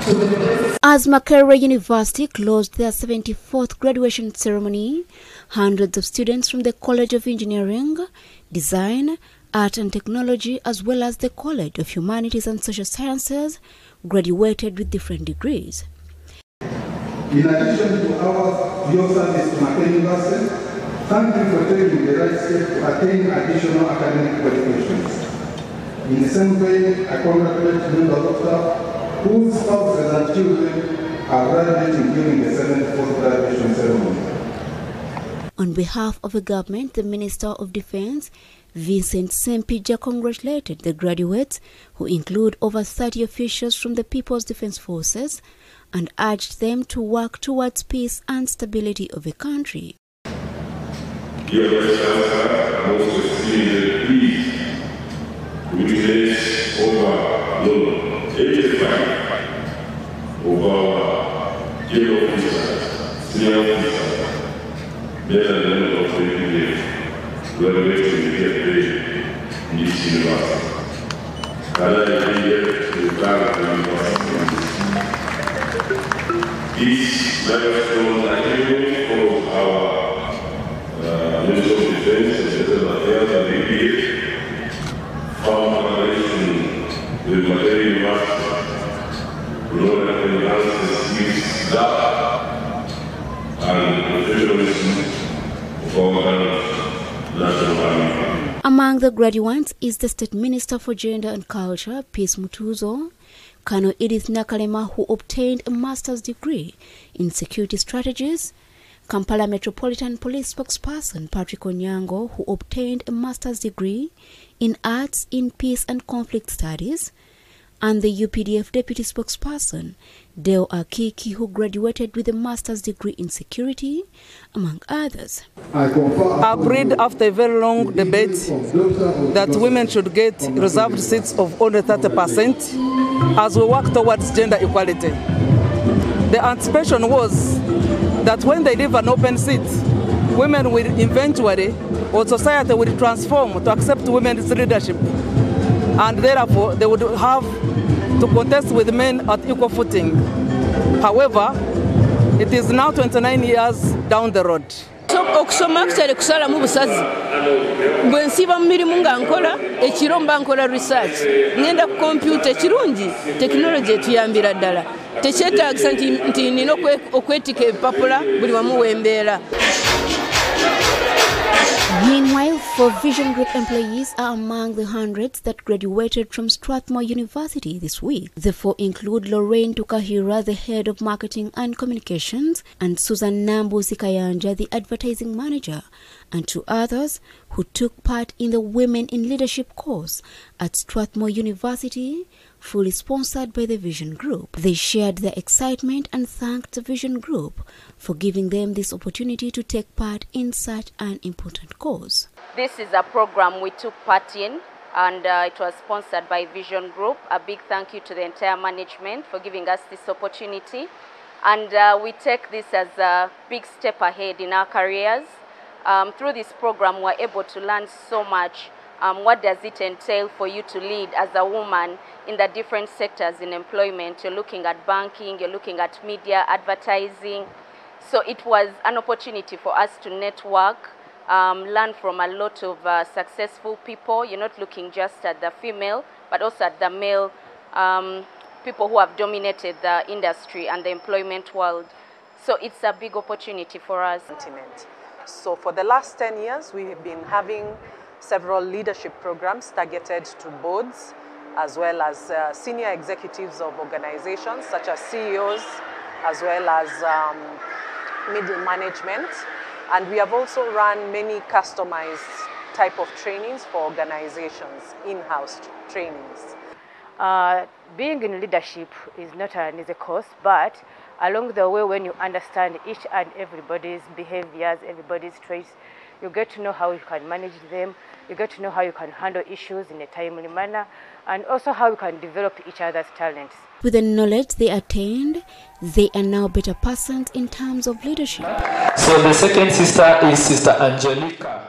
As Makerere University closed their 74th graduation ceremony, hundreds of students from the College of Engineering, Design, Art and Technology, as well as the College of Humanities and Social Sciences, graduated with different degrees. In addition to your service to Makerere University, thank you for taking the right step to attain additional academic qualifications. In the same way, I congratulate members of staff whose spouses and children are graduating during the 74th graduation ceremony. On behalf of the government, the Minister of Defense, Vincent Sempija, congratulated the graduates, who include over 30 officials from the People's Defense Forces, and urged them to work towards peace and stability of the country. Dear Vice Chancellor, I'm also extremely pleased to witness over 85 of our jail officers, senior officers, men and women of the UPDF graduating here today in this university. And I am here to thank the university. This milestone achievement for our Minister of Defense and Civil Affairs and the UPDF found collaboration with Makerere University in order to enhance the skills that and professionalism of our national army. Among the graduates is the State Minister for Gender and Culture, Peace Mutuzo, Colonel Edith Nakalema, who obtained a master's degree in security strategies, Kampala Metropolitan Police spokesperson Patrick Onyango, who obtained a master's degree in arts in peace and conflict studies, and the UPDF deputy spokesperson Deo Akiki, who graduated with a master's degree in security, among others. I've read after a very long debate that women should get reserved seats of only 30% as we work towards gender equality. The anticipation was that when they leave an open seat, women will eventually, or society will transform to accept women's leadership, and therefore they would have to contest with men at equal footing. However, it is now 29 years down the road. Okusoma kutale kusala mu busazi bwe nsiba mu mirimu nga nkola ekiro mba nkola research ngenda ku computer ekirungi technology etuyambira ddala tekyetaagisa nti nina okwetika ebipapula buli wamu wembeera. Meanwhile, 4 Vision Group employees are among the hundreds that graduated from Strathmore University this week. The 4 include Lorraine Tukahira, the head of marketing and communications, and Susan Nambu Zikayanja, the advertising manager, and 2 others who took part in the Women in Leadership course at Strathmore University, fully sponsored by the Vision Group. They shared their excitement and thanked the Vision Group for giving them this opportunity to take part in such an important cause. This is a program we took part in, and it was sponsored by Vision Group. A big thank you to the entire management for giving us this opportunity. And we take this as a big step ahead in our careers. Through this program, we're able to learn so much. What does it entail for you to lead as a woman in the different sectors in employment? You're looking at banking, you're looking at media, advertising. So it was an opportunity for us to network, learn from a lot of successful people. You're not looking just at the female, but also at the male people who have dominated the industry and the employment world. So it's a big opportunity for us. So for the last 10 years, we have been having several leadership programs targeted to boards, as well as senior executives of organizations, such as CEOs, as well as middle management. And we have also run many customized type of trainings for organizations, in-house trainings. Being in leadership is not an easy course, but along the way, when you understand each and everybody's behaviors, everybody's traits, you get to know how you can manage them, you get to know how you can handle issues in a timely manner, and also how you can develop each other's talents. With the knowledge they attained, they are now better persons in terms of leadership. So the second sister is Sister Angelica.